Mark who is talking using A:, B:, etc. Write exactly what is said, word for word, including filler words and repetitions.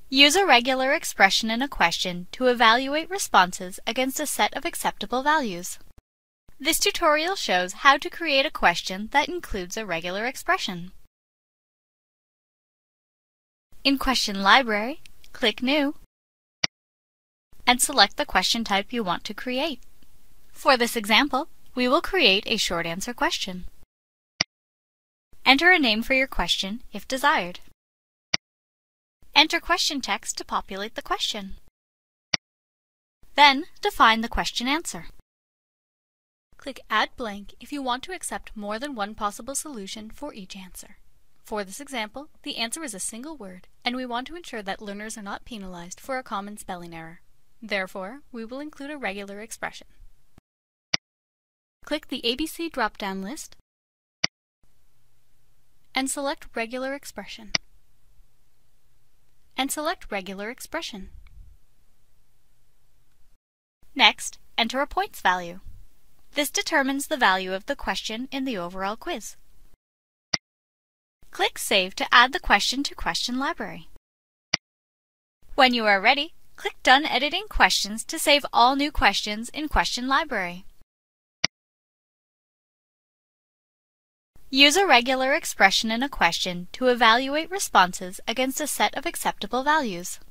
A: Use a regular expression in a question to evaluate responses against a set of acceptable values. This tutorial shows how to create a question that includes a regular expression. In Question Library, click New and select the question type you want to create. For this example, we will create a short answer question. Enter a name for your question if desired. Enter question text to populate the question. Then, define the question answer. Click Add Blank if you want to accept more than one possible solution for each answer. For this example, the answer is a single word, and we want to ensure that learners are not penalized for a common spelling error. Therefore, we will include a regular expression. Click the A B C drop-down list and select Regular Expression. And select Regular Expression. Next, enter a points value. This determines the value of the question in the overall quiz. Click Save to add the question to Question Library. When you are ready, click Done Editing Questions to save all new questions in Question Library. Use a regular expression in a question to evaluate responses against a set of acceptable values.